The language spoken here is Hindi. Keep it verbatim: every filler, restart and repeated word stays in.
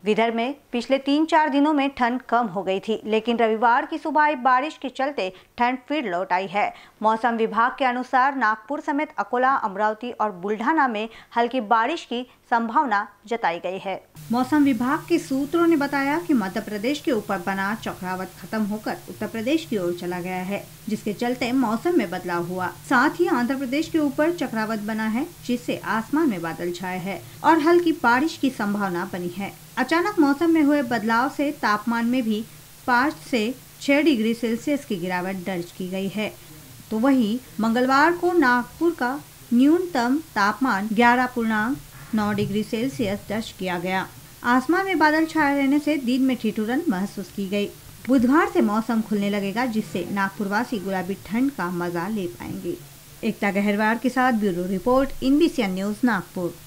विदर्भ में पिछले तीन चार दिनों में ठंड कम हो गई थी, लेकिन रविवार की सुबह आई बारिश के चलते ठंड फिर लौट आई है। मौसम विभाग के अनुसार नागपुर समेत अकोला, अमरावती और बुल्ढाना में हल्की बारिश की संभावना जताई गई है। मौसम विभाग के सूत्रों ने बताया कि मध्य प्रदेश के ऊपर बना चक्रवात खत्म होकर उत्तर प्रदेश की ओर चला गया है, जिसके चलते मौसम में बदलाव हुआ। साथ ही आंध्र प्रदेश के ऊपर चक्रवात बना है, जिससे आसमान में बादल छाए हैं और हल्की बारिश की संभावना बनी है। अचानक मौसम में हुए बदलाव से तापमान में भी पाँच से छह डिग्री सेल्सियस की गिरावट दर्ज की गई है। तो वहीं मंगलवार को नागपुर का न्यूनतम तापमान ग्यारह पूर्णांक नौ डिग्री सेल्सियस दर्ज किया गया। आसमान में बादल छाए रहने से दिन में ठिठुरन महसूस की गई। बुधवार से मौसम खुलने लगेगा, जिससे नागपुरवासी गुलाबी ठंड का मजा ले पाएंगे। एकता गहरवार के साथ bureau report, I N B C N news Nagpur.